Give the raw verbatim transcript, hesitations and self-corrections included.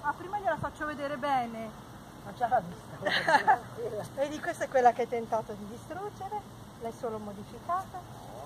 Ah, prima gliela faccio vedere bene. Non ce l'ha vista. Vedi, questa è quella che hai tentato di distruggere, l'hai solo modificata.